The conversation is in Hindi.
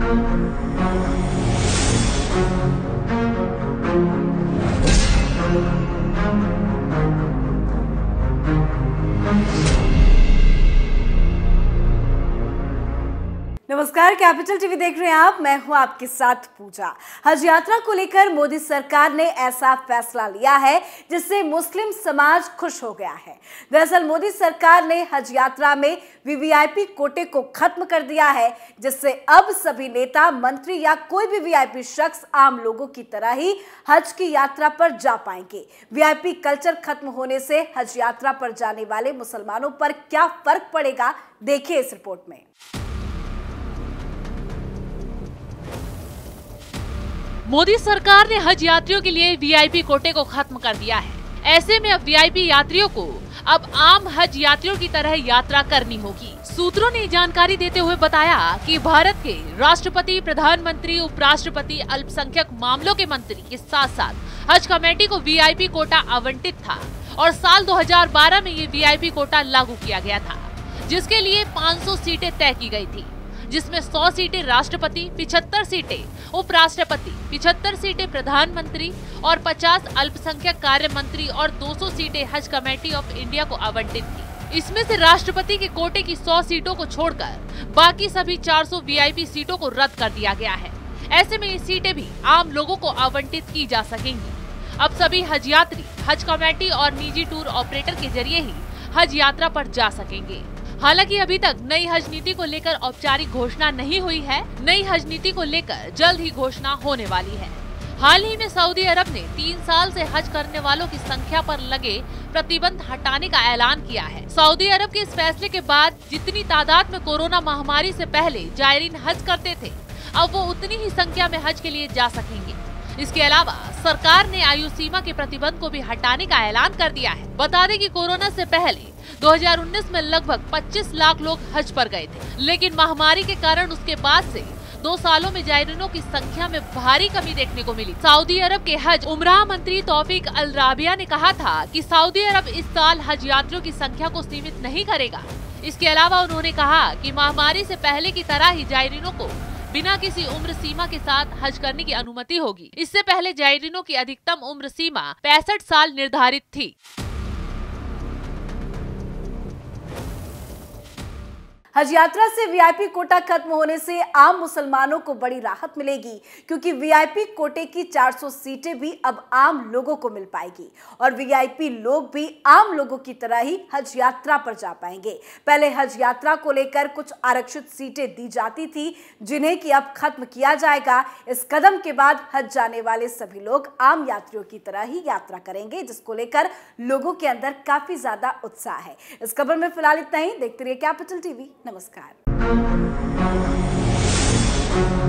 नमस्कार, कैपिटल टीवी देख रहे हैं आप। मैं हूं आपके साथ पूजा। हज यात्रा को लेकर मोदी सरकार ने ऐसा फैसला लिया है जिससे मुस्लिम समाज खुश हो गया है। दरअसल मोदी सरकार ने हज यात्रा में वीवीआईपी कोटे को खत्म कर दिया है, जिससे अब सभी नेता, मंत्री या कोई भी वीआईपी शख्स आम लोगों की तरह ही हज की यात्रा पर जा पाएंगे। वीआईपी कल्चर खत्म होने से हज यात्रा पर जाने वाले मुसलमानों पर क्या फर्क पड़ेगा, देखिए इस रिपोर्ट में। मोदी सरकार ने हज यात्रियों के लिए वीआईपी कोटे को खत्म कर दिया है। ऐसे में अब वीआईपी यात्रियों को अब आम हज यात्रियों की तरह यात्रा करनी होगी। सूत्रों ने जानकारी देते हुए बताया कि भारत के राष्ट्रपति, प्रधानमंत्री, उपराष्ट्रपति, अल्पसंख्यक मामलों के मंत्री के साथ साथ हज कमेटी को वीआईपी कोटा आवंटित था और साल 2012 में ये वीआईपी कोटा लागू किया गया था, जिसके लिए 500 सीटें तय की गई थी, जिसमें 100 सीटें राष्ट्रपति, 75 सीटें उपराष्ट्रपति, 75 सीटें प्रधानमंत्री और 50 अल्पसंख्यक कार्य मंत्री और 200 सीटें हज कमेटी ऑफ इंडिया को आवंटित थी। इसमें से राष्ट्रपति के कोटे की 100 सीटों को छोड़कर बाकी सभी 400 वीआईपी सीटों को रद्द कर दिया गया है। ऐसे में ये सीटें भी आम लोगों को आवंटित की जा सकेंगी। अब सभी हज यात्री हज कमेटी और निजी टूर ऑपरेटर के जरिए ही हज यात्रा पर जा सकेंगे। हालांकि अभी तक नई हज नीति को लेकर औपचारिक घोषणा नहीं हुई है। नई हज नीति को लेकर जल्द ही घोषणा होने वाली है। हाल ही में सऊदी अरब ने 3 साल से हज करने वालों की संख्या पर लगे प्रतिबंध हटाने का ऐलान किया है। सऊदी अरब के इस फैसले के बाद जितनी तादाद में कोरोना महामारी से पहले जायरीन हज करते थे, अब वो उतनी ही संख्या में हज के लिए जा सकेंगे। इसके अलावा सरकार ने आयु सीमा के प्रतिबंध को भी हटाने का ऐलान कर दिया है। बता दें कि कोरोना से पहले 2019 में लगभग 25 लाख लोग हज पर गए थे, लेकिन महामारी के कारण उसके बाद से 2 सालों में जायरीनों की संख्या में भारी कमी देखने को मिली। सऊदी अरब के हज उमराह मंत्री तौफीक अल राबिया ने कहा था कि सऊदी अरब इस साल हज यात्रियों की संख्या को सीमित नहीं करेगा। इसके अलावा उन्होंने कहा कि महामारी से पहले की तरह ही जायरीनों को बिना किसी उम्र सीमा के साथ हज करने की अनुमति होगी। इससे पहले जायरीनों की अधिकतम उम्र सीमा 65 साल निर्धारित थी। हज यात्रा से वीआईपी कोटा खत्म होने से आम मुसलमानों को बड़ी राहत मिलेगी, क्योंकि वीआईपी कोटे की 400 सीटें भी अब आम लोगों को मिल पाएगी और वीआईपी लोग भी आम लोगों की तरह ही हज यात्रा पर जा पाएंगे। पहले हज यात्रा को लेकर कुछ आरक्षित सीटें दी जाती थी, जिन्हें कि अब खत्म किया जाएगा। इस कदम के बाद हज जाने वाले सभी लोग आम यात्रियों की तरह ही यात्रा करेंगे, जिसको लेकर लोगों के अंदर काफी ज्यादा उत्साह है। इस खबर में फिलहाल इतना ही। देखते रहिए कैपिटल टीवी। नमस्कार।